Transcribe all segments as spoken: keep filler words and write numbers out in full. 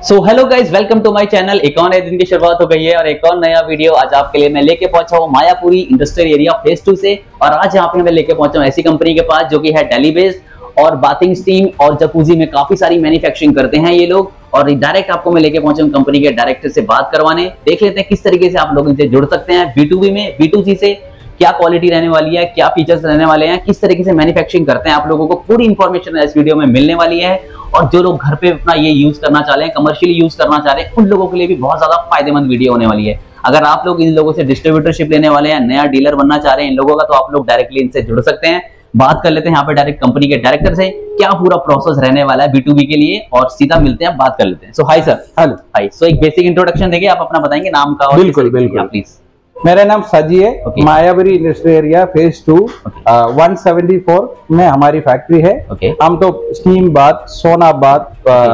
So hello guys, welcome to my channel. एक और नए दिन की शुरुआत हो गई है और एक और नया वीडियो आज आपके लिए मैं लेके पहुंचा हूं Mayapuri industrial area phase two से। और आज यहाँ पे मैं लेके पहुंचा हूं ऐसी कंपनी के पास जो कि है दिल्ली बेस्ड और बाथिंग स्टीम और जकूजी में काफी सारी मैन्युफैक्चरिंग करते हैं ये लोग। और डायरेक्ट आपको मैं लेके पहुंचा हूं कंपनी के डायरेक्टर से बात करवाने। देख लेते हैं किस तरीके से आप लोग इनसे जुड़ सकते हैं बी टू बी में, बी टू सी से क्या क्वालिटी रहने वाली है, क्या फीचर्स रहने वाले हैं, किस तरीके से मैन्युफैक्चरिंग करते हैं, आप लोगों को पूरी इंफॉर्मेशन इस वीडियो में मिलने वाली है। और जो लोग घर पे अपना ये यूज करना चाह रहे हैं, कमर्शियली यूज करना चाह रहे हैं, उन लोगों के लिए भी बहुत ज्यादा फायदेमंद वीडियो होने वाली है। अगर आप लोग इन लोगों से डिस्ट्रीब्यूटरशिप लेने वाले हैं, नया डीलर बनना चाह रहे हैं इन लोगों का, तो आप लोग डायरेक्टली इनसे जुड़ सकते हैं। बात कर लेते हैं यहाँ पे डायरेक्ट कंपनी के डायरेक्टर से, क्या पूरा प्रोसेस रहने वाला है बी टू बी के लिए, और सीधा मिलते हैं, बात कर लेते हैं। सो हाय सर। हेलो। हाय। सो एक बेसिक इंट्रोडक्शन देंगे, आप अपना बताएंगे नाम का। बिल्कुल बिल्कुल प्लीज। मेरा नाम सजी है। okay. Mayapuri industrial area phase two one seventy four में हमारी फैक्ट्री है। okay. हम तो steam bath, sauna bath,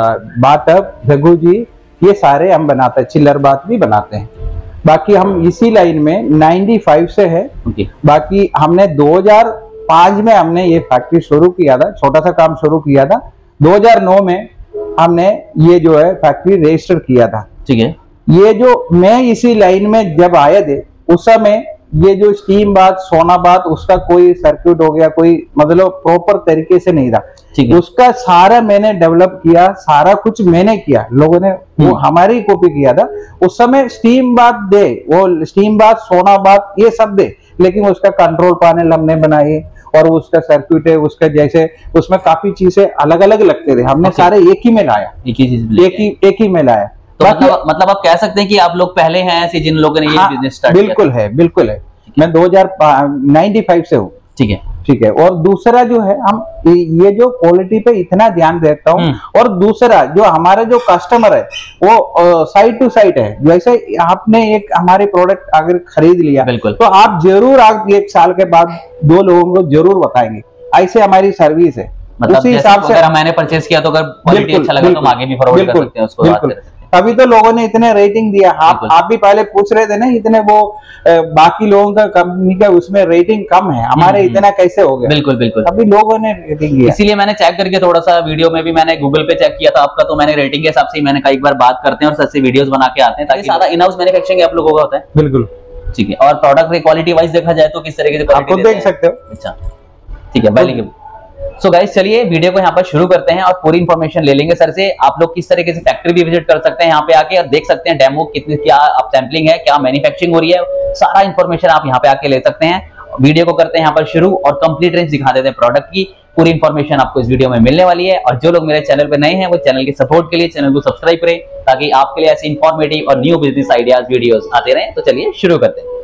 bathtub, jacuzzi ये सारे हम बनाते हैं, चिल्लर बाथ भी बनाते हैं। बाकी हम इसी लाइन में पचानवे से है। okay. बाकी हमने दो हज़ार पाँच में हमने ये फैक्ट्री शुरू किया था, छोटा सा काम शुरू किया था। दो हज़ार नौ में हमने ये जो है फैक्ट्री रजिस्टर किया था। ठीक है। ये जो मैं इसी लाइन में जब आए थे उस समय ये जो स्टीम बाथ, सोना बाथ, उसका कोई सर्किट हो गया, कोई मतलब प्रॉपर तरीके से नहीं था। उसका सारा मैंने डेवलप किया, सारा कुछ मैंने किया, लोगों ने वो हमारी कॉपी किया था। उस समय स्टीम बाथ दे, वो स्टीम बाथ, सोना बाथ ये सब दे, लेकिन उसका कंट्रोल पैनल हमने बनाए और उसका सर्किट है, उसका जैसे उसमें काफी चीजें अलग अलग लगते थे, हमने सारे एक ही में लाया, एक ही एक ही एक ही में लाया। तो मतलब, मतलब आप कह सकते हैं कि आप लोग पहले हैं ऐसे जिन लोगों ने ये हाँ, बिजनेस स्टार्ट बिल्कुल है, बिल्कुल है। मैं दो हज़ार पचानवे से हूँ। ठीक है, ठीक है। और दूसरा जो है, हम ये जो क्वालिटी पे इतना ध्यान देता हूँ। और दूसरा जो हमारा जो कस्टमर है वो साइड टू साइड है। जैसे आपने एक हमारे प्रोडक्ट अगर खरीद लिया तो आप जरूर आप एक साल के बाद दो लोगों को जरूर बताएंगे। ऐसे हमारी सर्विस है। मतलब उसी हिसाब से अगर मैंने परचेज किया तो अगर क्वालिटी अच्छा लगा तो हम आगे भी फॉरवर्ड कर सकते हैं उसको। तभी तो लोगों ने इतने रेटिंग दिया। आप आप भी पहले पूछ रहे थे ना, इतने वो बाकी लोगों का कंपनी का उसमें रेटिंग कम है, हमारे इतना कैसे हो गया। बिल्कुल बिल्कुल। अभी लोगों ने रेटिंग दिया, इसीलिए मैंने चेक करके थोड़ा सा वीडियो में भी मैंने गूगल पे चेक किया था आपका, तो मैंने रेटिंग के हिसाब से मैंने कई बार बात करते हैं और सस्ती वीडियोस बना के आते हैं, ताकि सारा इन हाउस मैन्युफैक्चरिंग आप लोगों का होता है। बिल्कुल ठीक है। और प्रोडक्ट की क्वालिटी वाइज देखा जाए तो किस तरीके से आप खुद देख सकते हो। अच्छा ठीक है, वेरी गुड। सो गाइस, चलिए वीडियो को यहाँ पर शुरू करते हैं और पूरी इंफॉर्मेशन ले लेंगे सर से। आप लोग किस तरीके से फैक्ट्री भी विजिट कर सकते हैं यहाँ पे आके और देख सकते हैं डेमो कितनी, क्या आप सैम्पलिंग है, क्या मैन्युफैक्चरिंग हो रही है, सारा इंफॉर्मेशन आप यहाँ पे आके ले सकते हैं। वीडियो को करते हैं यहाँ पर शुरू और कंप्लीट रेंज दिखा देते हैं प्रोडक्ट की। पूरी इंफॉर्मेशन आपको इस वीडियो में मिलने वाली है। और जो लोग मेरे चैनल पे नए हैं वो चैनल के सपोर्ट के लिए चैनल को सब्सक्राइब करें, ताकि आपके लिए ऐसे इंफॉर्मेटिव और न्यू बिजनेस आइडियाज वीडियोस आते रहें। तो चलिए शुरू करते हैं।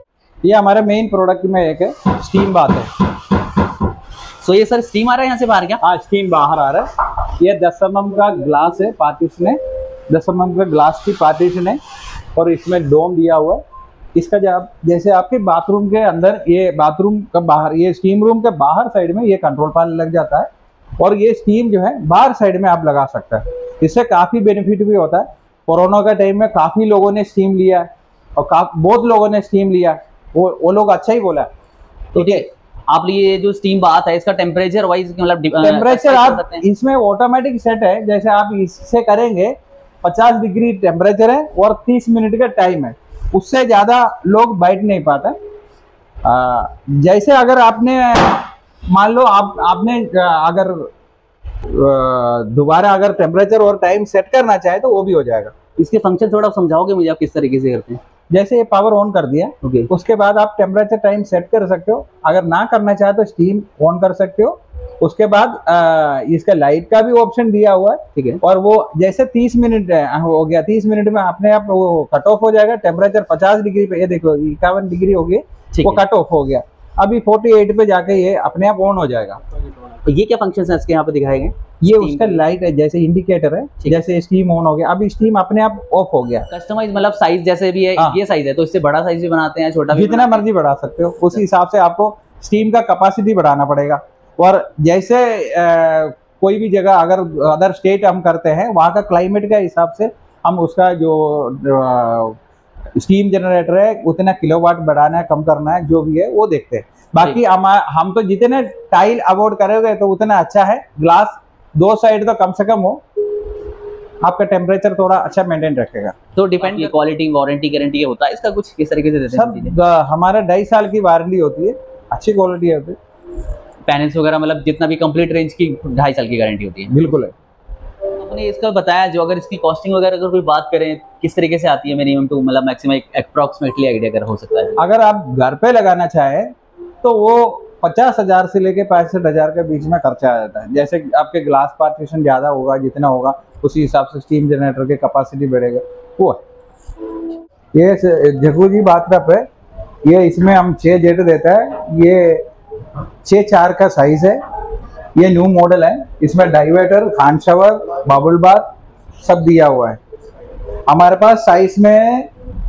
ये हमारे मेन प्रोडक्ट में एक है, स्टीम बाथ है। तो ये सर स्टीम आ रहा है यहाँ से बाहर क्या? हाँ, स्टीम बाहर आ रहा है। ये दस एम एम का ग्लास है, पार्टीशन है, दस एम एम का ग्लास की पार्टीशन है और इसमें डोम दिया हुआ है। इसका जब जैसे आपके बाथरूम के अंदर, ये बाथरूम का बाहर, ये स्टीम रूम के बाहर साइड में ये कंट्रोल पैनल लग जाता है और ये स्टीम जो है बाहर साइड में आप लगा सकते हैं। इससे काफ़ी बेनिफिट भी होता है। कोरोना के टाइम में काफ़ी लोगों ने स्टीम लिया है और बहुत लोगों ने स्टीम लिया, वो वो लोग अच्छा ही बोला। ठीक है। आप ये जो स्टीम बात है इसका टेम्परेचर वाइज मतलब टेम्परेचर आप इसमें ऑटोमेटिक सेट है। जैसे आप इससे करेंगे पचास डिग्री टेम्परेचर है और तीस मिनट का टाइम है, उससे ज्यादा लोग बैठ नहीं पाता। आ, जैसे अगर आपने मान लो आप आपने अगर दोबारा अगर टेम्परेचर और टाइम सेट करना चाहे तो वो भी हो जाएगा। इसके फंक्शन थोड़ा समझाओगे मुझे, आप किस तरीके से करते हैं? जैसे ये पावर ऑन कर दिया, okay. उसके बाद आप टेम्परेचर टाइम सेट कर सकते हो। अगर ना करना चाहे तो स्टीम ऑन कर सकते हो। उसके बाद आ, इसका लाइट का भी ऑप्शन दिया हुआ है। ठीक है। और वो जैसे तीस मिनट हो गया, तीस मिनट में अपने आप वो कट ऑफ हो जाएगा। टेम्परेचर पचास डिग्री पे, ये देखो इक्यावन डिग्री हो गई, वो कट ऑफ हो गया। अभी अड़तालीस पे जाके ये अपने आप ऑन हो जाएगा। तो ये क्या फंक्शन है इसके यहाँ पे दिखाए गए? ये उसका लाइट है, जैसे इंडिकेटर है। जैसे स्टीम ऑन हो गया, अभी स्टीम अपने आप ऑफ हो गया। कस्टमाइज मतलब साइज जैसे भी है। हाँ। ये साइज है तो इससे बड़ा साइज भी बनाते हैं, छोटा भी जितना मर्जी बढ़ा सकते हो। उसी हिसाब से आपको स्टीम का कैपेसिटी बढ़ाना पड़ेगा। और जैसे आ, कोई भी जगह अगर अदर स्टेट हम करते हैं, वहाँ का क्लाइमेट के हिसाब से हम उसका जो आ, स्टीम जनरेटर है उतना किलोवाट बढ़ाना है, कम करना है, जो भी है वो देखते हैं। बाकी हम हम तो जितने टाइल अवॉइड करोगे तो उतना अच्छा है। ग्लास दो साइड तो कम से कम हो, आपका टेम्परेचर थोड़ा अच्छा मेंटेन रखेगा। तो डिपेंड क्वालिटी वारंटी गारंटी होता है इसका कुछ किस तरीके से देते हैं? सब हमारा ढाई साल की वारंटी होती है, अच्छी क्वालिटी होती है। पैनल्स वगैरह मतलब जितना भी कंप्लीट रेंज की ढाई साल की गारंटी होती है। बिल्कुल है। आपने इसका बताया, जो अगर इसकी कॉस्टिंग वगैरह अगर कोई बात करें किस तरीके से आती है मिनिमम टू मतलब मैक्सिमम अप्रॉक्सीमेटली आइडिया अगर हो सकता है? अगर आप घर पे लगाना चाहे तो वो पचास हजार से लेके पैंसठ हजार के बीच में खर्चा आ जाता है। जैसे आपके ग्लास पार्टीशन ज्यादा होगा, जितना होगा उसी हिसाब से स्टीम जनरेटर की कैपेसिटी बढ़ेगा। वो है ये जकूजी बाथटब है, ये इसमें हम छः जेट देता है। ये छः चार का साइज है, ये न्यू मॉडल है। इसमें diverter, hand shower, bubble bath सब दिया हुआ है। हमारे पास साइज में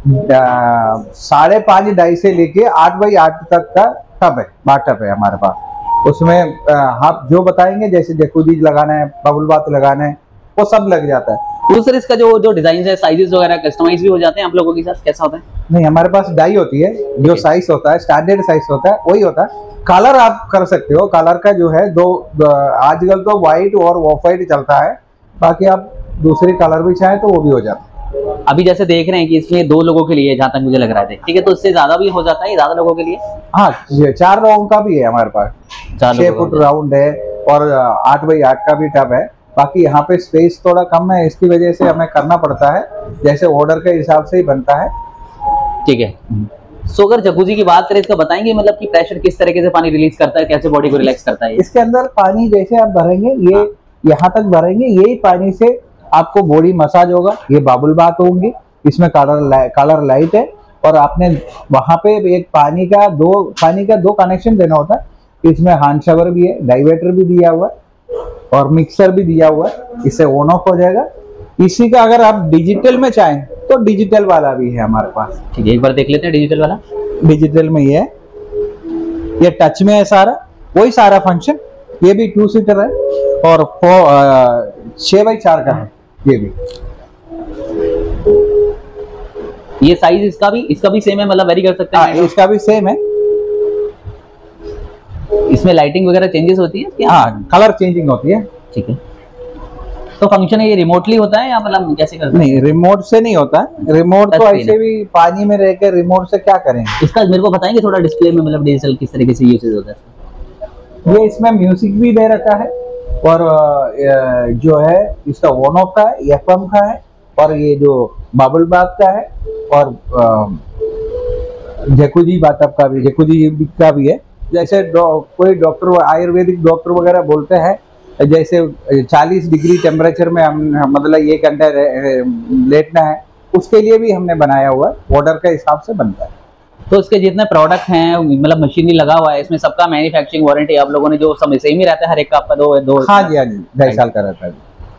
साढ़े पाँच ढाई से लेके आठ बाई आठ तक का टब है, बाथटब है हमारे पास। उसमें आप जो बताएंगे, जैसे जकूजी लगाना है, बबल बाथ लगाना है, वो सब लग जाता है। तो सर इसका जो जो डिजाइन है, साइजेस वगैरह कस्टमाइज भी हो जाते हैं आप लोगों के साथ, कैसा होता है? नहीं, हमारे पास डाई होती है, जो साइज होता है स्टैंडर्ड साइज होता है वही होता है। कलर आप कर सकते हो, कलर का जो है दो, दो आजकल तो व्हाइट और ऑफ व्हाइट चलता है, बाकी आप दूसरी कलर भी चाहे तो वो भी हो जाता है। अभी जैसे देख रहे हैं कि इसमें दो लोगों के लिए, जहाँ तक मुझे लग रहा है, ठीक है, तो इससे ज्यादा भी हो जाता है, ज्यादा लोगों के लिए? हाँ, चार लोगों का भी है हमारे पास, छह फुट राउंड है और आठ बाई आठ का भी टब है। बाकी यहाँ पे स्पेस थोड़ा कम है, इसकी वजह से हमें करना पड़ता है, जैसे ऑर्डर के हिसाब से ही बनता है। ठीक है। सो अगर जकूजी की बात करें, इसका बताएंगे मतलब कि प्रेशर किस तरीके से पानी रिलीज करता है, कैसे बॉडी को रिलैक्स करता है? इसके अंदर पानी जैसे आप भरेंगे, ये यहाँ तक भरेंगे, यही पानी से आपको बॉडी मसाज होगा। ये बबल बात होंगी, इसमें कलर ला, कलर लाइट है, और आपने वहाँ पे एक पानी का दो पानी का दो कनेक्शन देना होता है। इसमें हैंड शावर भी है, डाइवर्टर भी दिया हुआ है और मिक्सर भी दिया हुआ है, इससे ऑन ऑफ हो जाएगा। इसी का अगर आप डिजिटल में चाहें तो डिजिटल वाला भी है हमारे पास। ठीक है, एक बार देख लेते हैं डिजिटल वाला। डिजिटल में ये है, ये टच में है सारा, वही सारा फंक्शन। ये भी टू सीटर है और छह बाई चार का है। ये भी, ये साइज इसका भी इसका भी सेम है, मतलब वेरी कर सकते हैं? हाँ, इसका भी सेम है। इसमें लाइटिंग वगैरह चेंजेस होती है? हाँ, कलर चेंजिंग होती है। ठीक है। तो फंक्शन है ये रिमोटली होता है या मतलब कैसे करते हैं? नहीं, रिमोट से नहीं होता है। रिमोट तो ऐसे भी पानी में रह के रिमोट से क्या करेंगे। इसका मेरे को बताएंगे थोड़ा डिस्प्ले में, मतलब डिजिटल किस तरीके से यूसेज होता है? ये इसमें म्यूजिक भी दे रखा है, और जो है इसका ऑन ऑफ का है, एफएम का है, और ये जो बबल बाथ का है, और जकूजी बाथटब का भी, जकूजी का भी है। जैसे कोई डॉक्टर, आयुर्वेदिक डॉक्टर वगैरह बोलते हैं, जैसे चालीस डिग्री टेम्परेचर में हम मतलब एक घंटा लेटना है, उसके लिए भी हमने बनाया हुआ है, ऑर्डर के हिसाब से बनता है। तो इसके जितने प्रोडक्ट हैं, मतलब मशीनरी लगा हुआ है, इसमें सबका मैन्युफैक्चरिंग वारंटी आप लोगों ने जो समय सेम ही रहता है, हर एक का आपका दो दो हाँ जी, हाँ जी, ढाई साल का रहता है।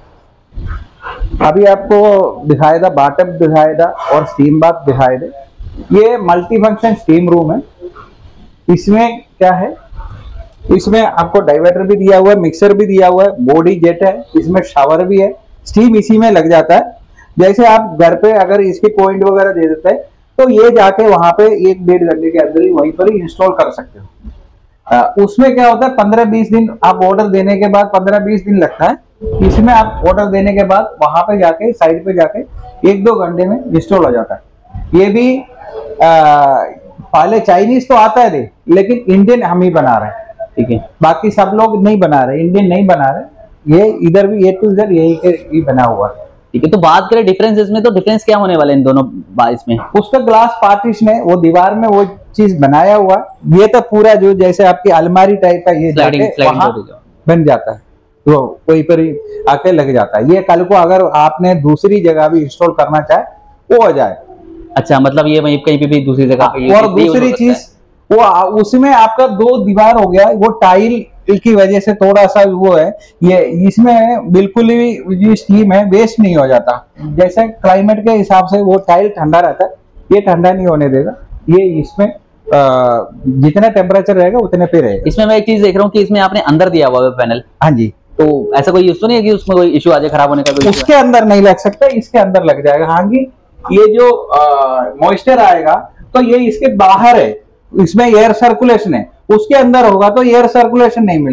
अभी आपको दिखाया था बाथटब, दिखाया था और स्टीम बाथ दिखाए थे। ये मल्टी फंक्शन स्टीम रूम है। इसमें क्या है, इसमें आपको डाइवर्टर भी दिया हुआ है, मिक्सर भी दिया हुआ है, बॉडी जेट है, इसमें शावर भी है, स्टीम इसी में लग जाता है। जैसे आप घर पे अगर इसके पॉइंट वगैरह दे देते हैं तो ये जाके वहां पे एक डेढ़ घंटे के अंदर ही वहीं पर ही इंस्टॉल कर सकते हो। आ, उसमें क्या होता है, पंद्रह बीस दिन आप ऑर्डर देने के बाद पंद्रह बीस दिन लगता है। इसमें आप ऑर्डर देने के बाद वहां पे जाके साइड पे जाके एक दो घंटे में इंस्टॉल हो जाता है। ये भी आ, पहले चाइनीज तो आता है, लेकिन इंडियन हम ही बना रहे हैं। ठीक है, बाकी सब लोग नहीं बना रहे, इंडियन नहीं बना रहे। ये इधर भी ए टू जेड यही के बना हुआ है। ठीक है, तो बात करें डिफरेंसेस में, तो डिफरेंस क्या होने वाले इन दोनों बाइस में? उसका ग्लास पार्टीशन है, वो दीवार में वो चीज बनाया हुआ। ये तो पूरा जो जैसे आपकी अलमारी टाइप का ये स्लाइडिंग, स्लाइडिंग बन जाता है, तो वहीं पर ही आके लग जाता है। ये कल को अगर आपने दूसरी जगह भी इंस्टॉल करना चाहे वो हो जाए। अच्छा, मतलब ये वहीं कहीं पे भी दूसरी जगह पे। और दूसरी चीज वो उसमें आपका दो दीवार हो गया, वो टाइल की वजह से थोड़ा सा वो है, ये इसमें बिल्कुल ही जो स्टीम है वेस्ट नहीं हो जाता। जैसे क्लाइमेट के हिसाब से वो टाइल ठंडा रहता है, ये ठंडा नहीं होने देगा। ये इसमें आ, जितना टेम्परेचर रहेगा उतने पे रहेगा। इसमें मैं एक चीज देख रहा हूँ कि इसमें आपने अंदर दिया हुआ है पैनल। हाँ जी, तो ऐसा कोई इश्यू नहीं है कि उसमें कोई इश्यू आ जाए, खराब होने का कोई? उसके अंदर नहीं लग सकता, इसके अंदर लग जाएगा। हाँ जी, ये जो मॉइस्चर आएगा तो ये इसके बाहर है, इसमें एयर सर्कुलेशन है, उसके अंदर होगा तो एयर सर्कुलेशन नहीं मिलेगा।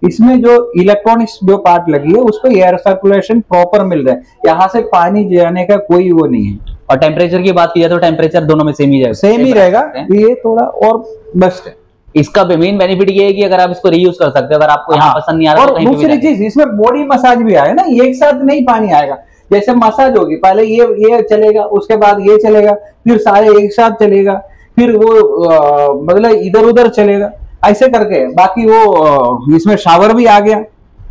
इसमें जो इलेक्ट्रॉनिक्स जो पार्ट लगी है उसको एयर सर्कुलेशन प्रॉपर मिल रहा है, यहाँ से पानी जाने का कोई वो नहीं है। और टेम्परेचर की बात की जाए तो टेम्परेचर दोनों में सेम ही रहेगा, सेम ही रहेगा, ये थोड़ा और बेस्ट है। इसका मेन बेनिफिट ये है कि अगर आप इसको रीयूज कर सकते हो, अगर आपको यहाँ पसंद नहीं आ रहा और तो दूसरी चीज इसमें बॉडी मसाज भी आया ना, एक साथ नहीं पानी आएगा, जैसे मसाज होगी पहले ये ये चलेगा, उसके बाद ये चलेगा, फिर सारे एक साथ चलेगा, फिर वो मतलब इधर उधर चलेगा, ऐसे करके। बाकी वो इसमें शावर भी आ गया,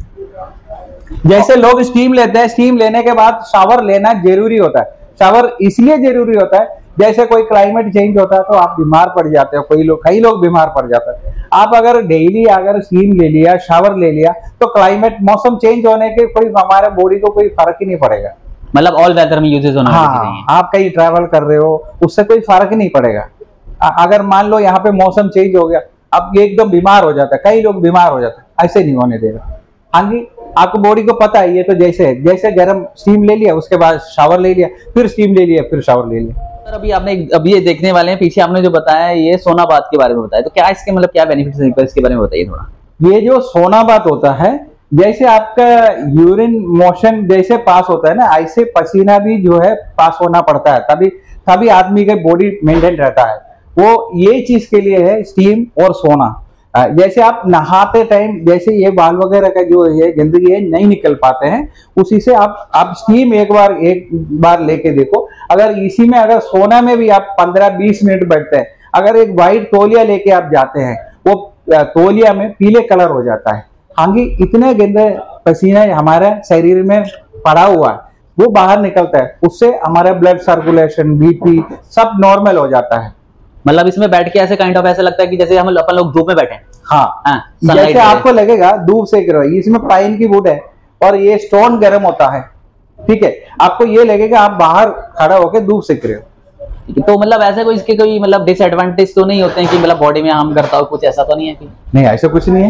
जैसे लोग स्टीम लेते हैं, स्टीम लेने के बाद शावर लेना जरूरी होता है। शावर इसलिए जरूरी होता है, जैसे कोई क्लाइमेट चेंज होता है तो आप बीमार पड़ जाते हो, कोई लोग कई लोग बीमार पड़ जाते हैं। आप अगर डेली अगर स्टीम ले लिया, शावर ले लिया, तो क्लाइमेट मौसम चेंज होने के कोई हमारे बॉडी को कोई फर्क ही नहीं पड़ेगा। मतलब ऑल वेदर में यूजेस होना हाँ, आप कहीं ट्रैवल कर रहे हो उससे कोई फर्क नहीं पड़ेगा। अगर मान लो यहाँ पे मौसम चेंज हो गया, अब ये एकदम बीमार हो जाता है, कई लोग बीमार हो जाते हैं, ऐसे नहीं होने देगा। हाँ जी, आपको बॉडी को पता है ये तो जैसे जैसे गर्म स्टीम ले लिया, उसके बाद शावर ले लिया, फिर स्टीम ले लिया, फिर शावर ले लिया। सर अभी आपने अभी ये देखने वाले हैं, पीछे आपने जो बताया ये सोनाबाद के बारे में बताया, तो क्या इसके मतलब क्या बेनिफिट्स हैं, इसके बारे में बताइए थोड़ा। ये जो सोनाबाद होता है, जैसे आपका यूरिन मोशन जैसे पास होता है ना, ऐसे पसीना भी जो है पास होना पड़ता है, तभी तभी आदमी का बॉडी मेंटेन रहता है। वो ये चीज के लिए है स्टीम और सोना। जैसे आप नहाते टाइम जैसे ये बाल वगैरह का जो ये गंदगी है नहीं निकल पाते हैं, उसी से आप आप स्टीम एक बार एक बार लेके देखो। अगर इसी में अगर सोना में भी आप पंद्रह बीस मिनट बैठते हैं, अगर एक वाइट तौलिया लेके आप जाते हैं, वो तौलिया में पीले कलर हो जाता है। हालांकि इतने गंदे पसीना हमारे शरीर में पड़ा हुआ है, वो बाहर निकलता है, उससे हमारा ब्लड सर्कुलेशन, बीपी सब नॉर्मल हो जाता है। मतलब इसमें बैठ के ऐसे काइंड ऑफ ऐसा लगता है कि जैसे हम अपन लोग धूप में बैठे हैं। हाँ, हाँ जैसे आपको लगेगा धूप सेक रहा है। इसमें पाइन की वुड है और ये स्टोन गर्म होता है, ठीक है, आपको ये लगेगा आप बाहर खड़ा होकर धूप सेक रहे हो। तो मतलब ऐसे कोई इसके कोई मतलब डिसएडवांटेज तो नहीं होते हैं कि मतलब बॉडी में हार्म करता हो, कुछ ऐसा तो नहीं है कि? नहीं, ऐसा कुछ नहीं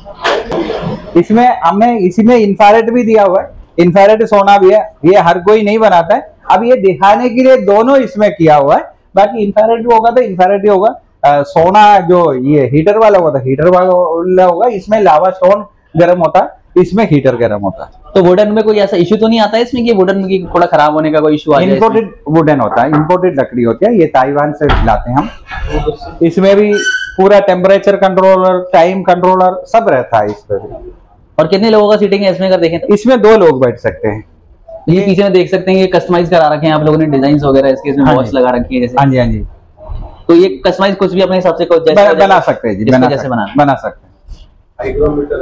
है। इसमें हमने इसी में इंफ्रारेड भी दिया हुआ है, इंफ्रारेड सोना भी है, ये हर कोई नहीं बनाता है। अब ये दिखाने के लिए दोनों इसमें किया हुआ है, बाकी इंफ्रारेड भी होगा तो इंफ्रारेड ही होगा। आ, सोना जो ये हीटर वाला होगा तो हीटर वाला होगा। इसमें लावा स्टोन गर्म होता है, इसमें हीटर गर्म होता है। तो वुडन में कोई ऐसा इश्यू तो नहीं आता है इसमें कि वुडन की थोड़ा खराब होने का कोई इश्यू आ जाए? इंपोर्टेड वुडन होता है, इंपोर्टेड लकड़ी होती है, ये ताइवान से लाते हैं हम। इसमें भी पूरा टेम्परेचर कंट्रोलर, टाइम कंट्रोलर सब रहता है इसमें भी। और कितने लोगों का सीटिंग है इसमें अगर देखें तो? इसमें दो लोग बैठ सकते हैं। ये पीछे में देख सकते हैं, ये कस्टमाइज करा रखे हैं आप लोगों ने, डिजाइन वगैरह इसके इसमें वॉच लगा रखी है जैसे। हाँ जी, हाँ जी। तो ये कस्टमाइज कुछ भी अपने हिसाब से बना, बना सकते हैं जी, बना जैसे बना बना सकते हैं।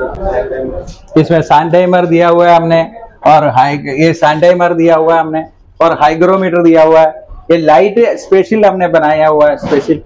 इसमें सैंड टाइमर दिया हुआ है हमने, और हाई ये सैंड टाइमर दिया हुआ है हमने, और हाइग्रोमीटर दिया हुआ है। ये लाइट स्पेशल हमने बनाया हुआ है, स्पेशल।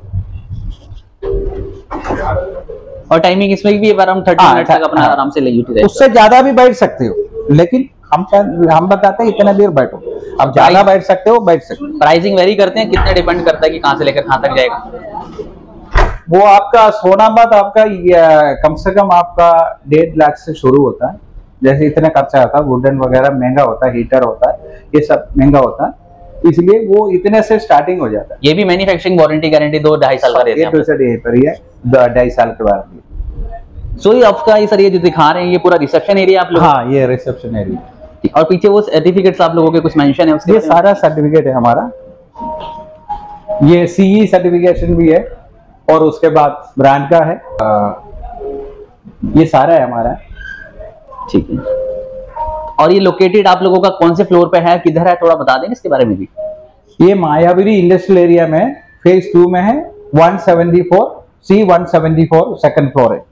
और टाइमिंग इसमें भी अराउंड थर्टी मिनट तक अपना आराम से ले यूटिलाइज। उससे ज्यादा भी बैठ सकते हो, लेकिन हम हम बताते हैं इतना देर बैठो। अब ज्यादा बैठ सकते हो, बैठ सकते हो। प्राइसिंग वेरी करते हैं, कितना डिपेंड करता है कि कहां से लेकर कहां तक जाएगा? वो आपका सोनाबाद आपका कम से कम आपका डेढ़ लाख से शुरू होता है। जैसे इतना खर्चा होता है, वुडन वगैरह महंगा होता है, हीटर होता है, ये सब महंगा होता है, इसलिए वो इतने से स्टार्टिंग हो जाता है। ये भी मैन्युफैक्चरिंग वारंटी गारंटी दो ढाई साल का रहता है, ढाई साल के बाद। सो ये आपका ये सर ये जो दिखा रहे हैं ये पूरा रिसेप्शन एरिया आप लोग? हाँ, ये रिसेप्शन एरिया। और पीछे वो सर्टिफिकेट्स आप लोगों के कुछ मेंशन है उसके? ये सारा सर्टिफिकेट है हमारा, ये सीई सर्टिफिकेशन भी है, और उसके बाद ब्रांड का है, आ, ये सारा है हमारा। ठीक है। और ये लोकेटेड आप लोगों का कौन से फ्लोर पे है, किधर है, थोड़ा बता दें इसके बारे में भी। ये मायावरी इंडस्ट्रियल एरिया में फेज टू में है, one seventy four C one seventy four second floor है।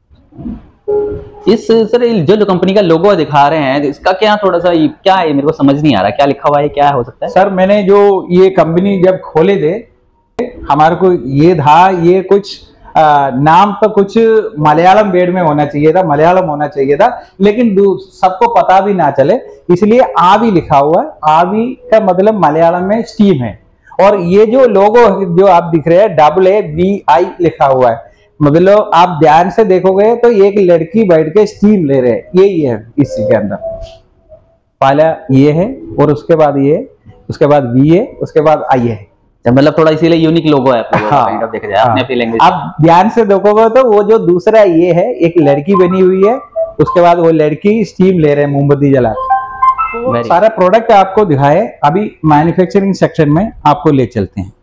इस सर जो कंपनी का लोगो दिखा रहे हैं इसका क्या थोड़ा सा क्या है, मेरे को समझ नहीं आ रहा क्या लिखा हुआ है, क्या हो सकता है? सर मैंने जो ये कंपनी जब खोले थे, हमारे को ये था ये कुछ आ, नाम तो कुछ मलयालम वेड में होना चाहिए था, मलयालम होना चाहिए था, लेकिन सबको पता भी ना चले, इसलिए आवी लिखा हुआ है। आवी का मतलब मलयालम में स्टीम है। और ये जो लोगो जो आप दिख रहे हैं डबल ए वी आई लिखा हुआ है, मतलब आप ध्यान से देखोगे तो एक लड़की बैठ के स्टीम ले रहे हैं, यही है इसी के अंदर। पहला ये है, और उसके बाद ये, उसके बाद वी है, उसके बाद आई है, मतलब थोड़ा इसीलिए यूनिक लोगो है आपका, हाँ, काइंड ऑफ देखा जाए अपने अपनी लैंग्वेज। आप ध्यान से देखोगे तो वो जो दूसरा ये है, एक लड़की बनी हुई है, उसके बाद वो लड़की स्टीम ले रहे हैं मोमबत्ती जला के। तो सारा प्रोडक्ट आपको दिखाए, अभी मैन्युफैक्चरिंग सेक्शन में आपको ले चलते हैं।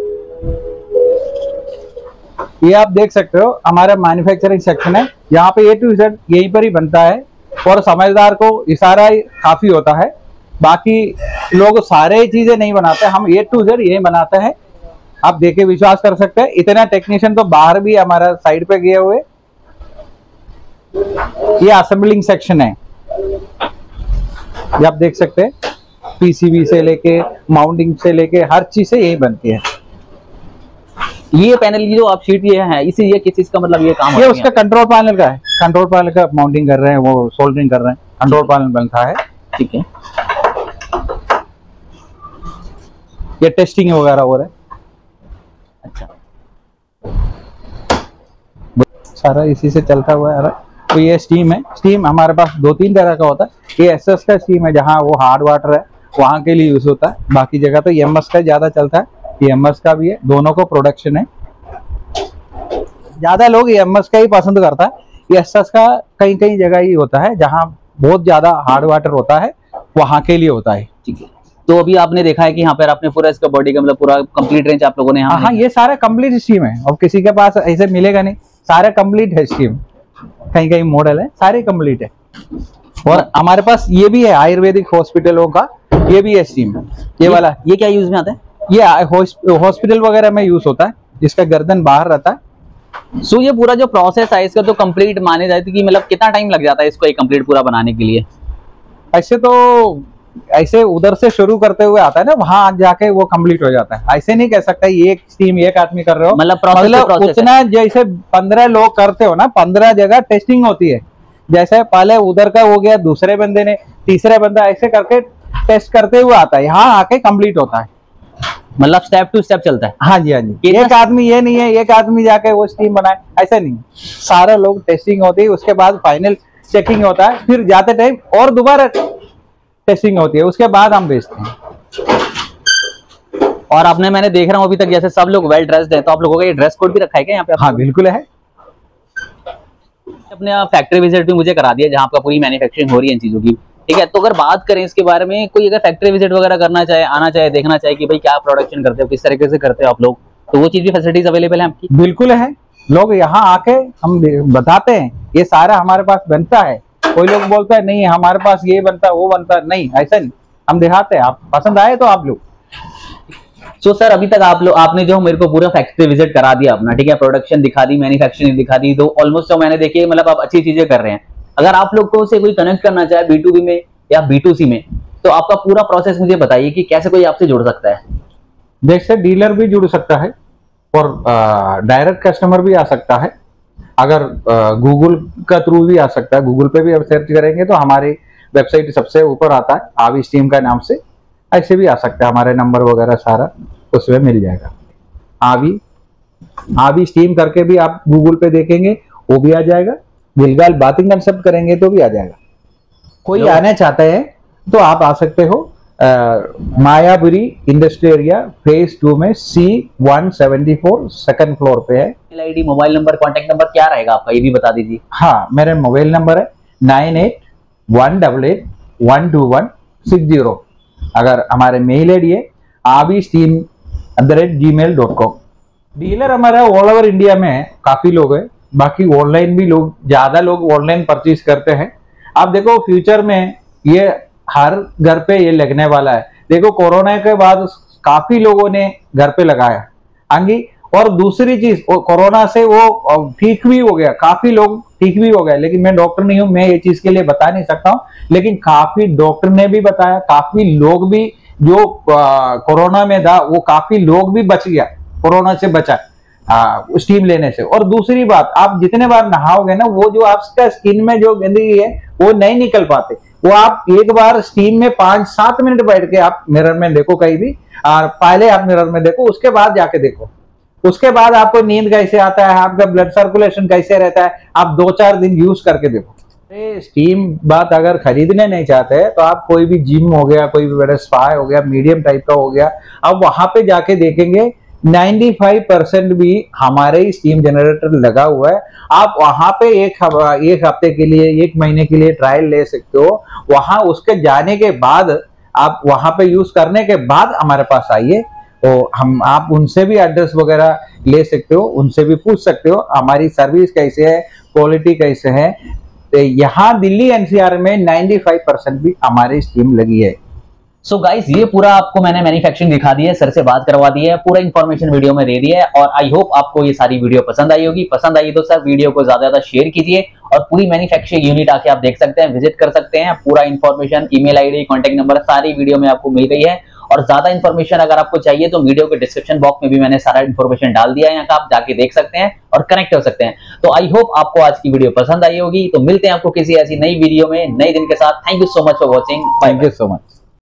ये आप देख सकते हो हमारा मैन्युफैक्चरिंग सेक्शन है, यहाँ पे ए टू जेड यहीं पर ही बनता है और समझदार को इशारा काफी होता है। बाकी लोग सारे चीजें नहीं बनाते, हम ए टू जेड यही बनाते हैं। आप देखे विश्वास कर सकते हैं, इतना टेक्नीशियन तो बाहर भी हमारा साइड पे गए हुए। ये असेंबलिंग सेक्शन है, ये आप देख सकते हैं, पीसीबी से लेके माउंटिंग से लेके हर चीज से यही बनती है। ये पैनल की जो आप शीट ये है, इसी ये किस चीज का मतलब ये काम ये उसका कंट्रोल पैनल का है, कंट्रोल पैनल का माउंटिंग कर रहे हैं, वो सोल्डरिंग कर रहे हैं, कंट्रोल पैनल बनता है। ठीक है, ये टेस्टिंग वगैरह हो रहा है। अच्छा, सारा इसी से चलता हुआ है। तो ये स्टीम है, स्टीम हमारे पास दो तीन तरह का होता है। ये एसएस का स्टीम है, जहाँ वो हार्ड वाटर है वहाँ के लिए यूज होता है। बाकी जगह तो एमएस का ज्यादा चलता है, ये एमएस का भी है, दोनों को प्रोडक्शन है। ज्यादा लोग एमएस का ही पसंद करता है, ये एसएस का कहीं कहीं जगह ही होता है जहाँ बहुत ज्यादा हार्ड वाटर होता है, वहाँ के लिए होता है। ठीक है, तो अभी आपने देखा है कि यहाँ पर आपने पूरा इसका बॉडी का मतलब पूरा कंप्लीट रेंज आप लोगों ने यहाँ। हाँ, ये सारा कंप्लीट स्टीम है, और किसी के पास ऐसे मिलेगा नहीं, सारा कंप्लीट है स्टीम। कहीं कहीं मॉडल है, सारे कंप्लीट है। और हमारे पास ये भी है आयुर्वेदिक हॉस्पिटलों का, ये भी है स्टीम। ये, ये वाला ये क्या यूज में आता है? ये हॉस्पिटल वगैरह में यूज होता है, जिसका गर्दन बाहर रहता है। सो ये पूरा जो प्रोसेस है इसका तो कंप्लीट माने जाते कि मतलब कितना टाइम लग जाता है इसको एक कंप्लीट पूरा बनाने के लिए? ऐसे तो ऐसे उधर से शुरू करते हुए आता है ना, वहां जाके वो कंप्लीट हो जाता है। ऐसे नहीं कह सकता ये एक स्टीम एक आदमी कर रहे हो, मतलब मतलब उतना जैसे पंद्रह लोग करते हो ना, पंद्रह जगह टेस्टिंग होती है। जैसे पहले उधर का हो गया, दूसरे बंदे ने, तीसरे बंदा, ऐसे करके टेस्ट करते हुए आता है, यहाँ आके कंप्लीट होता है। मतलब स्टेप टू स्टेप चलता है। हाँ जी, हाँ जी। एक आदमी ये नहीं है एक आदमी जाके वो स्टीम बनाए, ऐसा नहीं। सारे लोग टेस्टिंग होती है, उसके बाद फाइनल चेकिंग होता है, फिर जाते टाइम और दोबारा टेस्टिंग होती है, उसके बाद हम बेचते हैं। और आपने, मैंने देख रहा हूँ अभी तक जैसे सब लोग वेल ड्रेस्ड हैं, तो आप लोगों का ये ड्रेस कोड भी रखा है क्या यहाँ पे? हाँ बिल्कुल है। अपने फैक्ट्री विजिट भी मुझे करा दिया, जहाँ आपका पूरी मैन्युफैक्चरिंग हो रही है इन चीजों की। ठीक है, तो अगर बात करें इसके बारे में, कोई अगर फैक्ट्री विजिट वगैरह करना चाहे, आना चाहे, देखना चाहे कि भाई क्या प्रोडक्शन करते हो, किस तरीके से करते हो आप लोग, तो वो चीज भी फैसिलिटीज अवेलेबल है आपकी? बिल्कुल है, लोग यहाँ आके हम बताते हैं, ये सारा हमारे पास बनता है। कोई लोग बोलता है नहीं हमारे पास ये बनता है वो बनता है, नहीं ऐसा नहीं, हम दिखाते हैं, आप पसंद आए तो आप लोग। सो सर, अभी तक आप लोग, आपने जो मेरे को पूरा फैक्ट्री विजिट करा दिया अपना, ठीक है, प्रोडक्शन दिखा दी, मैन्युफैक्चरिंग दिखा दी, तो ऑलमोस्ट तो मैंने देखी मतलब आप अच्छी चीजें कर रहे हैं। अगर आप लोग को से कोई कनेक्ट करना चाहे बी टू बी में या बी टू सी में, तो आपका पूरा प्रोसेस मुझे बताइए कि कैसे कोई आपसे जुड़ सकता है? जैसे डीलर भी जुड़ सकता है और डायरेक्ट कस्टमर भी आ सकता है। अगर गूगल का थ्रू भी आ सकता है, गूगल पे भी आप सर्च करेंगे तो हमारी वेबसाइट सबसे ऊपर आता है आवी स्टीम का नाम से, ऐसे भी आ सकता है, हमारे नंबर वगैरह सारा उसमें मिल जाएगा। आवी आवी स्टीम करके भी आप गूगल पे देखेंगे, वो भी आ जाएगा। दिलगाल बातिंग कंसेप्ट करेंगे तो भी आ जाएगा। कोई आना चाहता है तो आप आ सकते हो। Mayapuri industry area phase two में C one seventy four second floor पे है। Email ID, mobile number, contact number क्या रहेगा आपका, ये भी बता दीजिए। हाँ, मेरा मोबाइल नंबर है nine eight one double eight one two one six zero. अगर हमारे मेल आईडी है Aavi steam at the rate G mail dot com. Dealer हमारा ऑल ओवर इंडिया में है, काफी लोग हैं। बाकी ऑनलाइन भी लोग, ज्यादा लोग ऑनलाइन परचेज करते हैं। आप देखो फ्यूचर में ये हर घर पे ये लगने वाला है। देखो कोरोना के बाद काफी लोगों ने घर पे लगाया आंगी। और दूसरी चीज, कोरोना से वो ठीक भी हो गया, काफी लोग ठीक भी हो गए। लेकिन मैं डॉक्टर नहीं हूं, मैं ये चीज के लिए बता नहीं सकता हूं, लेकिन काफी डॉक्टर ने भी बताया, काफी लोग भी जो कोरोना में था वो काफी लोग भी बच गया, कोरोना से बचा स्टीम लेने से। और दूसरी बात, आप जितने बार नहाओगे ना, वो जो आपका स्किन में जो गंदगी है वो नहीं निकल पाते। वो आप एक बार स्टीम में पांच सात मिनट बैठ के आप मिरर में देखो कहीं भी, और पहले आप मिरर में देखो, उसके बाद जाके देखो, उसके बाद आपको नींद कैसे आता है, आपका ब्लड सर्कुलेशन कैसे रहता है, आप दो चार दिन यूज करके देखो। स्टीम बात अगर खरीदने नहीं चाहते हैं तो आप कोई भी जिम हो गया, कोई भी बड़ा स्पा हो गया, मीडियम टाइप का हो गया, आप वहां पे जाके देखेंगे पचानवे परसेंट भी हमारे ही स्टीम जनरेटर लगा हुआ है। आप वहां पे एक एक हफ्ते के लिए, एक महीने के लिए ट्रायल ले सकते हो। वहां उसके जाने के बाद आप वहां पे यूज करने के बाद हमारे पास आइए, तो हम आप उनसे भी एड्रेस वगैरह ले सकते हो, उनसे भी पूछ सकते हो हमारी सर्विस कैसे है, क्वालिटी कैसे है। तो यहाँ दिल्ली एनसीआर में पचानवे परसेंट भी हमारी स्टीम लगी है। सो so गाइस, ये पूरा आपको मैंने मैन्युफैक्चरिंग दिखा दी है, सर से बात करवा दी है, पूरा इन्फॉर्मेशन वीडियो में दे दी है। और आई होप आपको ये सारी वीडियो पसंद आई होगी। पसंद आई तो सर वीडियो को ज्यादा ज्यादा शेयर कीजिए और पूरी मैन्युफैक्चरिंग यूनिट आके आप देख सकते हैं, विजिट कर सकते हैं। पूरा information, email ID, contact number सारी वीडियो में आपको मिल गई है। और ज्यादा इन्फॉर्मेशन अगर आपको चाहिए तो वीडियो के डिस्क्रिप्शन बॉक्स में भी मैंने सारा इन्फॉर्मेशन डाल दिया है, यहाँ का आप जाके देख सकते हैं और कनेक्ट हो सकते हैं। तो आई होप आपको आज की वीडियो पसंद आई होगी। तो मिलते हैं आपको किसी ऐसी नई वीडियो में नए दिन के साथ। Thank you so much for watching. Thank you so much.